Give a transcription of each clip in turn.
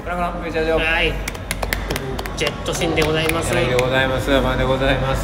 コラコラフューチャージョー。 はい。ジェットシンでございます。 でございます。まあでございます。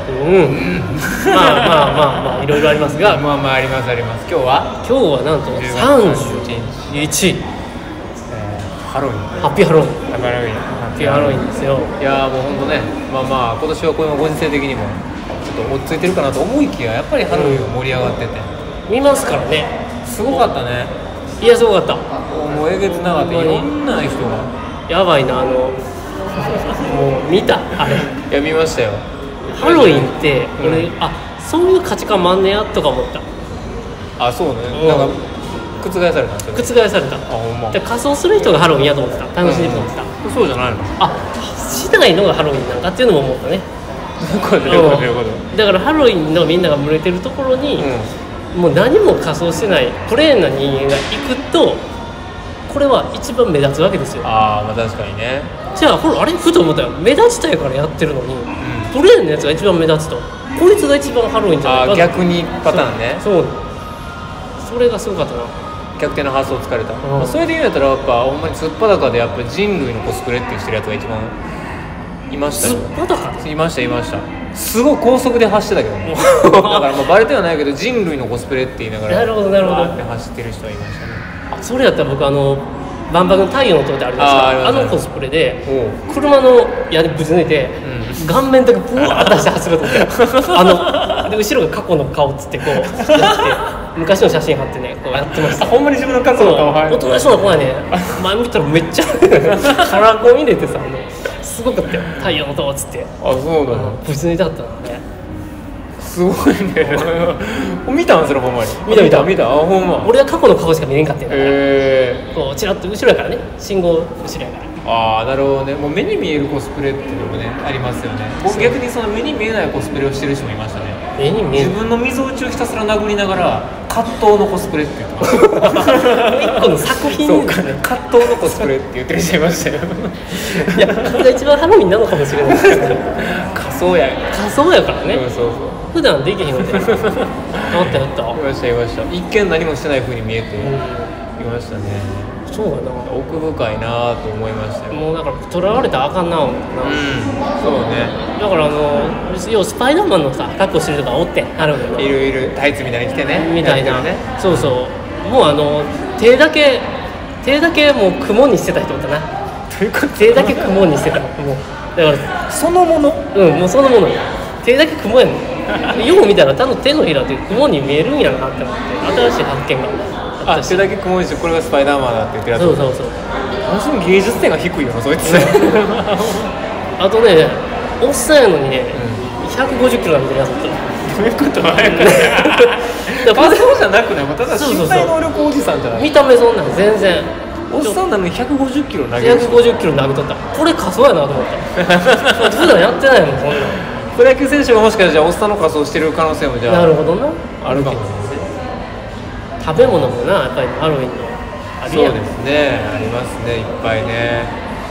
まあいろいろありますが、 まあありますあります。今日はなんと31日、 ハロウィン。 ハッピーハロウィン。 ハハッピーハロウィンですよ。 いやもう本当ね、まあ今年はこのご時世的にもちょっと落ち着いてるかなと思いきや、やっぱりハロウィンが盛り上がってて、 見ますからね。 すごかったね。 いやすごかった。 もうえげつなかった。いろんな人が。 やばいなもう見たあれ。 いや見ましたよ。 ハロウィンって俺、そういう価値観もあんねやとか思った。 あ、そうね。なんか覆されたんですよ。 覆された。 ほんま。 で仮装する人がハロウィンやと思ってた。楽しんでると思ってた。 そうじゃないの？ しないのがハロウィンなんかっていうのも思ったね。 どういうことだからハロウィンのみんなが群れてるところに、もう何も仮装してないプレーンな人間が行くと、これは一番目立つわけですよ。 まあ確かにね。 じゃああれふと思ったよ。目立ちたいからやってるのに、プレーンのやつが一番目立つと、こいつが一番ハロウィンじゃないか。 逆にパターンね。 そうそれがすごかったな。 逆転の発想疲れた。それで言うんやったらやっぱほんまにすっぱだかでやっぱ人類のコスプレってしてるやつが一番いましたよ。 すっぱだかいましたすごい高速で走ってたけどねだからもうバレてはないけど人類のコスプレって言いながらなるほどって走ってる人はいましたね。 それやったら僕万博の太陽の塔ってありますか。コスプレで車の屋根ぶち抜いて、顔面だけブワーッ出して走るとってで後ろが過去の顔っつってこうやって昔の写真貼ってねこうやってました。 ほんまに自分の過去の顔入る。 大人そうな子はね、前見たらめっちゃカラコン入れてさ、すごかったよ。太陽の塔っつって。 そうだね。 ぶち抜いてあったのね。 すごいね見たんそれほんまに。見たほんま。 俺は過去の顔しか見れんかったよ。こうチラッと後ろやからね、信号後ろやから。 なるほどね。もう目に見えるコスプレっていうのもねありますよね。僕逆にその目に見えないコスプレをしてる人もいましたね。 目に見える。自分の溝落ちをひたすら殴りながら葛藤のコスプレって言ってました一個の作品ですね。葛藤のコスプレって言ってる人いましたよいやそれが一番ハロウィンなのかもしれないですね仮装やからね。そう普段できへんのでやったいました一見何もしてない風に見えていましたね。 そうだな、 奥深いなと思いましたよ。 もうだからとらわれたらあかんな思ったな。 そうね。 だから要はスパイダーマンのさ格好してるとかおってハロウィンのいるタイツみたいに着てねみたいなね。 そうもう手だけもう雲にしてた人おったな。手だけ雲にしてたもうだからそのものもうそのものよ。手だけ雲やねんよう見たら多分手のひらって雲に見えるんやなって思って新しい発見があったし。 手だけ雲にしてこれがスパイダーマンだって言ってるやつ。 そう私も芸術点が低いよなそいつあとねおっさんやのにね、150キロ投げてるやつだった。 どういうことは仮装じゃなくね、ただ身体能力おじさんじゃない。 見た目そんなん全然おっさんなのに150キロ投げる。 150キロ投げとった。これ仮装やなと思った普段やってないもんそんな。 プロ野球選手がもしかしたらおっさんの仮装してる可能性もじゃあなるほどなあるかもしれない。 食べ物もなやっぱりハロウィンのあるやん。 そうですね、ありますねいっぱいね。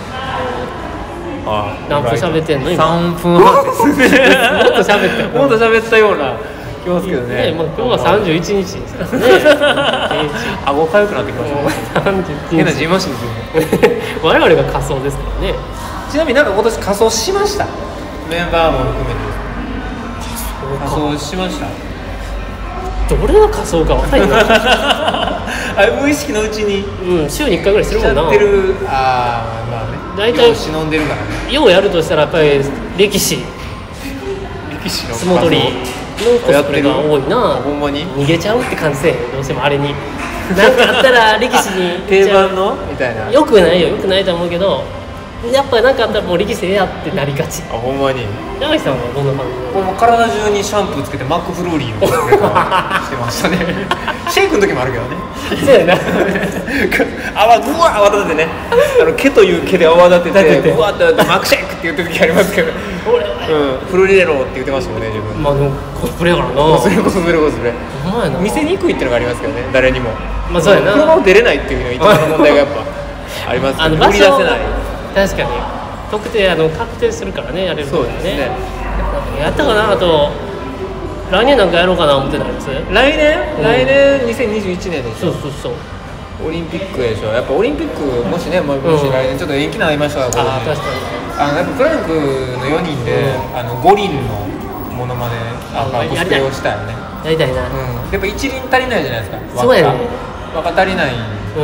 何分喋ってんの今。 3分半ですねもっと喋ったよ。 もっと喋ったような気ますけどね。 今日は31日ですからね顎かゆくなってきました変なじんましんですよ我々が仮装ですからね。 ちなみになんか今年仮装しました？メンバーも含めて仮装しました？ どれが仮装か分かんない無意識のうちに週に1回ぐらいするもんな。 しちゃってる。まあね大体忍んでるからね。 ようやるとしたらやっぱり力士の相撲取りのコスプレが多いな。 ほんまに逃げちゃうって感じせえへん。どうしてもあれに何かあったら力士に定番のみたいな。 よくないと思うけど、やっぱ何かあったらもう力士ええやってなりがち。 ほんまに。 山木さんはどんな感じ？ もう体中にシャンプーつけてマックフルーリーのコスプレしてましたねシェイクの時もあるけどね。 そうやな泡ぐわー泡立ててね毛という毛で泡立ててぐわーってマックシェイクって言ってる時ありますけどフルリレロって言ってましたもんね自分。 まあでもコスプレやからな。 コスプレほんまやな。 見せにくいっていうのがありますけどね誰にも。 まあそうやな。 車を出れないっていうのが一番の問題がやっぱありますけど売り出せない。 確かに特定確定するからねやれるからね。 そうですね。 やったかな。あと来年なんかやろうかな思ってたんです。 来年2021年でしょ。 そうオリンピックでしょ。やっぱオリンピックもしね、もし来年ちょっと延期になりましたから、 ああ確かにやっぱプランクの4人で、五輪のモノマネコスプレをしたよね。 やりたいな、 やっぱ一輪足りないじゃないですか。 そうやね、 輪が足りないんで、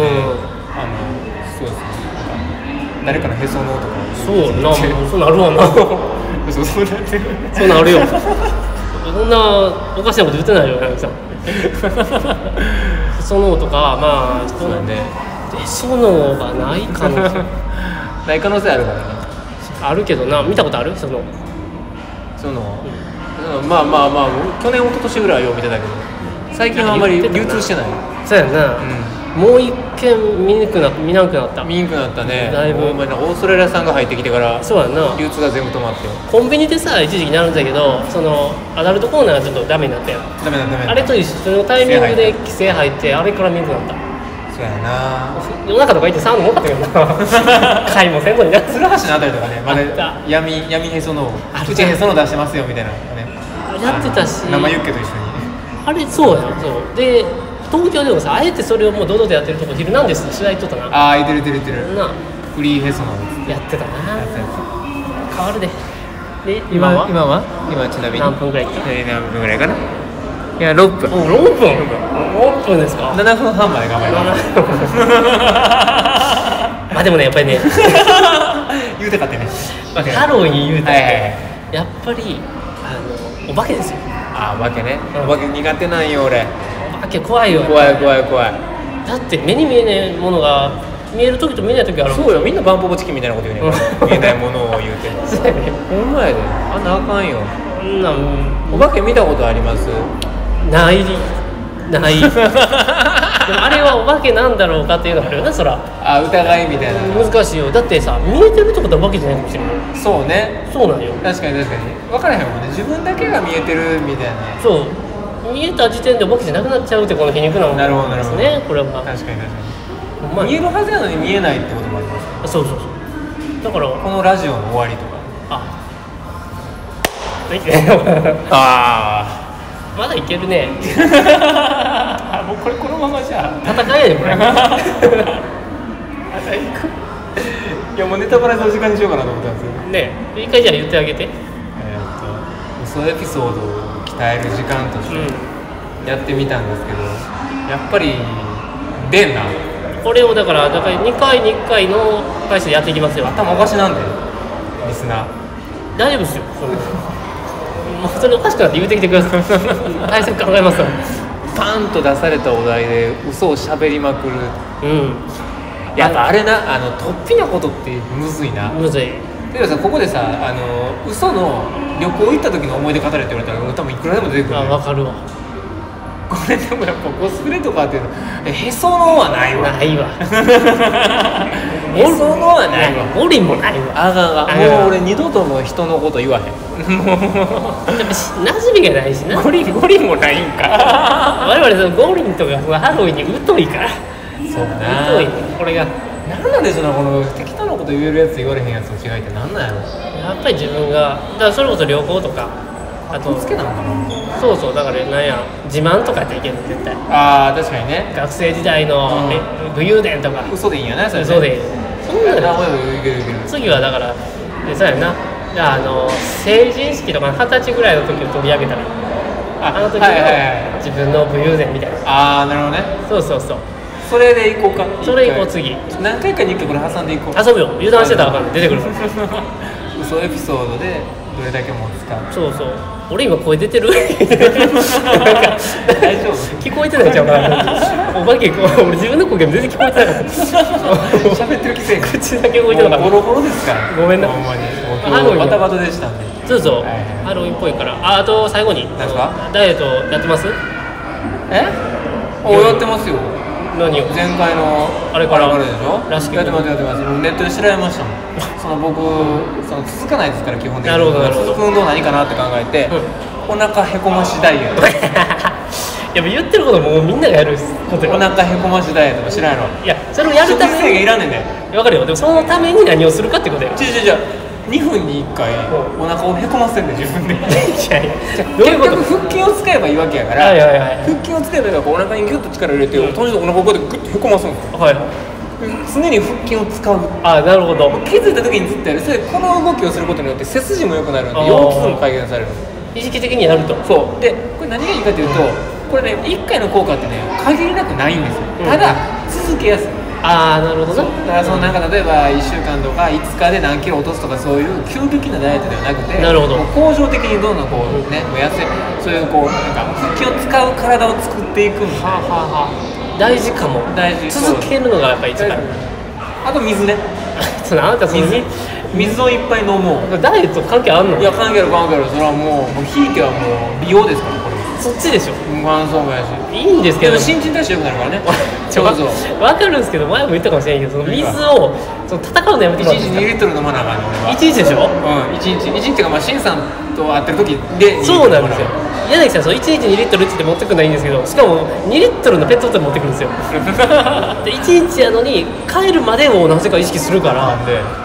そうですね、誰かのへそのとかそうな、そうなるわなそうなってる、 そうなるよそんなおかしなこと言ってないよ柳さんそのとかまあそうだね、 そのがない可能性ない可能性あるからね。 あるけどな、見たことあるその、 まあ去年一昨年ぐらいはよう見てたけど、最近はあんまり流通してない。 そうやな、もう一軒見なくなったね。 だいぶオーストラリア産が入ってきてからそうやな、 流通が全部止まって、 コンビニでさ一時期なるんだけど、そのアダルトコーナーがちょっとダメになったよ。 ダメあれと一緒のタイミングで規制入って、あれから見なくなった。 そうやな、 夜中とか行って触るの多かったけどな買いもせんのにな。 鶴橋のあたりとかね、まだ闇へその口へその出してますよみたいなね、 やってたし、 生ユッケと一緒にあれそうやん、そうで東京でもさ、あえてそれをもう堂々とやってるとこ、ヒルナンデス試合行っとったな。 ああ、いてるな、 フリーへそのやってたな。変わるで。で今ちなみに何分ぐらい？ 何分ぐらいかな。いや、6分。 もう6分ですか。 7分半まで頑張ります。 まあでもね、やっぱりね言うてかってね、 ハロウィン言うてってやっぱりお化けですよ。 あ、お化けね、お化け苦手なんよ俺。 お化け怖いよ。 怖い。 だって目に見えないものが見える時と見えない時ある。 そうよ、みんなバンポボチキンみたいなこと言うねん見えないものを言うてそうやね、 ほんまやで、あんなあかんよ。 おお化け見たことあります？ ないでもあれはお化けなんだろうかっていうのがあるよね、そら。 あ、疑いみたいな。 難しいよ。だってさ、見えてるってことはお化けじゃないかもしれない。 そうね、 そうなんよ。 確かに分からへんもんね、自分だけが見えてるみたいな。 そう見えた時点でお化けじゃなくなっちゃうって、この皮肉なものですね。これは確かに見えるはずやのに見えないってこともあります。 そうだからこのラジオの終わりとか、 あまだいけるねもうこのままじゃ戦えよこれいや、もうネタバレの時間にしようかなと思ったんですよね。一回じゃあ言ってあげて。 嘘エピソードを鍛える時間としてやってみたんですけど、やっぱり出んな。 これをだから2回に1回の回数でやっていきますよ。 頭おかしなんでリスナー大丈夫ですよ。それおかしくなって言うてきてください対策考えますわ。 パンと出されたお題で嘘をしゃべりまくる。やっぱあれな、突飛なことってむずいな。 むずい。 でもさ、ここでさ、嘘の旅行行った時の思い出語れって言われたら多分いくらでも出てくる。 分かるわ。 これでもやっぱコスプレとかっていうのへそのはないわ。 ないわへそのはないわ。 ゴリもないわ。 あがもう俺二度とも人のこと言わへん。もう馴染みがないしな。 ゴリもないんか我々そのゴリンとかハロウィンに疎いから。 そうな、 疎いね、これが何なんでしょうな、この適当なこと言えるやつ言われへんやつの違いって何なんやろ。 やっぱり自分がだからそれこそ旅行とか、あとつけなのかな。 そうだからなんや自慢とかっていけるの絶対。 ああ、確かにね。 学生時代の武勇伝とか。 嘘でいいんやな、それね。 嘘でそんなの次はだからそうやな、成人式とか20歳ぐらいの時を取り上げたら、あの時の自分の武勇伝みたいな。 ああ、なるほどね。 そうそれでいこうか。 それいこう。次何回かに1回これ挟んでいこう。 遊ぶよ。油断してたらあかんね、出てくる嘘エピソードでどれだけ持つか。 そう俺今声出てるなんか大丈夫聞こえてないんちゃうかなお化け俺自分の声全然聞こえてなかった喋ってるくせに口だけ動いてなかった。 ボロボロですから。 ごめんな。 ほんまにもうバタバタでしたんで。 そうハロウィンっぽいから。あと最後に何ですか。 ダイエットやってます？ やってますよ。 何を？ 前回のあれからでしょ。 らしくやってます。ネットで調べましたもん僕続かないですから基本的に。 なるほど続く運動何かなって考えて、お腹へこましダイエットやっぱ言ってることもうみんながやることよ。 お腹へこましダイエットも知らんの。 いやそれをやるために食事制限いらんねんね。 分かるよ。でもそのために何をするかってことよ。 違う 2分に1回お腹をへこませるんで自分で。いやいやどういうこと？ 結局腹筋を使えばいいわけやから、腹筋を使えばいいからお腹にギュッと力入れて、とにかくお腹をこうやってグッとへこますんですよ。はい。常に腹筋を使う。 あ、なるほど。 気づいた時にずっとやる。それこの動きをすることによって背筋も良くなるので腰痛も改善される。 意識的にやると。 そうで、これ何がいいかというと、これね1回の効果ってね限りなくないんですよ。ただ続けやすい。 ああ、なるほどね。 だからそのなんか例えば1週間とか5日で何キロ落とすとか、そういう急激なダイエットではなくて、 なるほど、 恒常的にどんどんこうね、痩せ、そういうこうなんか腹筋を使う体を作っていくみたいな。はあはあはあ、 大事かも。 大事。 続けるのがやっぱり一番。 あと水ね。 そのあなたその水をいっぱい飲もう。 ダイエット関係あんの？ いや関係ある関係ある。それはもうひいてはもう美容ですからこれ。 そっちでしょ。 そうもやし。 いいんですけど。 新陳代謝良くなるからね。 そうそう。分かるんですけど、前も言ったかもしれないけど、その水をその戦うのやめてもらっていいですか。 1日2リットル飲まなあかんね俺は。 1日でしょ。 1日っていうか、まあシンさんと会ってる時で。 そうなんですよ。柳さん、そう1日2リットルって言って持ってくのはいいんですけど、しかも2リットルのペットボトル持ってくるんですよ。で1日やのに帰るまでをなぜか意識するから。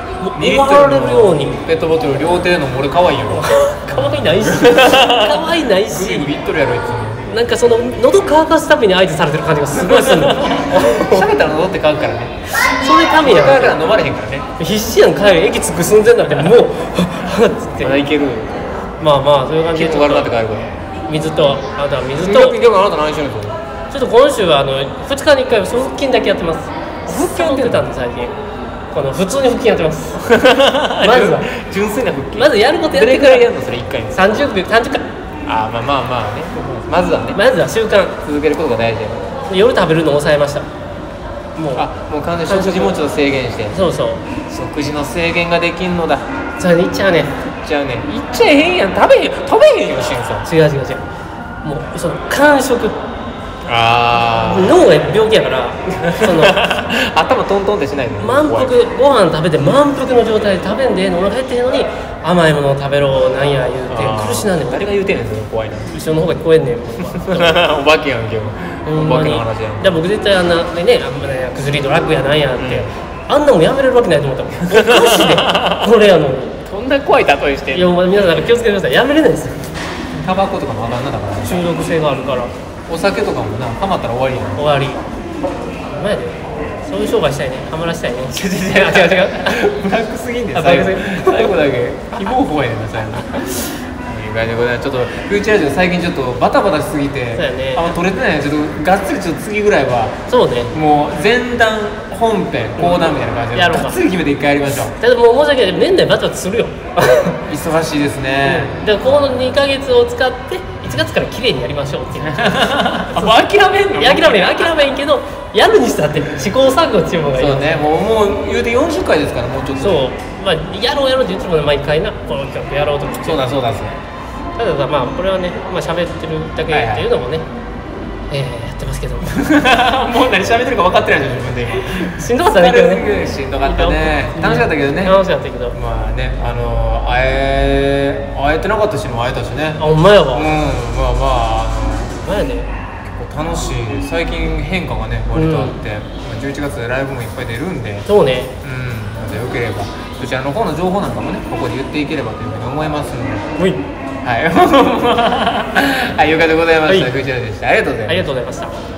2リットルのペットボトル両手で飲む俺可愛いよ。 可愛いないし。可愛いないし。 グビットルやろいつも。 なんかその喉乾かすために合図されてる感じがすごいするの。 喋ったら喉って乾くからね。 それためやから飲まれへんからね。 必死やん、帰る駅着く寸前なんてもうっつって。 まだいける。 まあまあそういう感じで。 結構悪なって帰るから。 水とあとは水と。 今日あなた何してるんですか。 ちょっと今週は2日に1回腹筋だけやってます。 腹筋やってたんで最近。普通に腹筋やってます。まずは純粋な腹筋。 まずやることやってどれくらいやるのそれ1回に。 30回。 ああまあまあまあね。まずはね。 まずは習慣続けることが大事だよ。 夜食べるのを抑えました。 もう完全に食事もちょっと制限して。 そうそう。 食事の制限ができんのだ。 それでいっちゃうね。 いっちゃえへんやん。食べへんよしんさん。 違う。もうその間食。脳が病気やから頭トントンってしないの。 満腹、ご飯食べて満腹の状態で食べんでお腹減ってへんのに甘いものを食べろなんや言うて苦しなんねん。 誰が言うてんねんそれ。怖いな。 後ろの方が聞こえんねん。 お化けやん今日。お化けの話やん。 じゃあ僕絶対あんなね薬ドラッグやなんやってあんなもんやめれるわけないと思ったもん。おかしいでこれやのに。 そんな怖い例えしてんの。 いや皆さん気をつけてください。やめれないですよ。 タバコとかもあかんなだから。 中毒性があるから。 お酒とかもな、ハマったら終わりやん。 終わり。前でそういう商売したいね。ハマらしたいね。違う。 ブラックすぎんで最後だけ希望不安やな最後。ちょっとフューチャーラジオ最近ちょっとバタバタしすぎて、撮れてない。ちょっとがっつりちょっと次ぐらいはそうね。 もう前段本編後段みたいな感じでがっつり決めて一回やりましょう。 ただもう申し訳ない年内バタバタするよ。 忙しいですね。 でこの2ヶ月を使って1月から綺麗にやりましょうっていう。 もう諦めんの？ 諦めんけどやるにしたって試行錯誤っていうのがいい。 そうね。もう言うて40回ですから。もうちょっとそう、まあやろうって言っても毎回なこの企画やろうと思って。 そうだただまあこれはね喋ってるだけっていうのもね、やってますけどもう何喋ってるか分かってないじゃん自分で今。 しんどかったね。 しんどかったね。楽しかったけどね。 楽しかったけどまあね会えてなかったしも会えたしね。 ほんまやわ。 まあね結構楽しい。最近変化がね割とあって11月でライブもいっぱい出るんで。 そうね。 なのでよければそちらの方の情報なんかもねここで言っていければというふうに思いますので。はい、よかったでございました。フューチャーでした。ありがとうございました。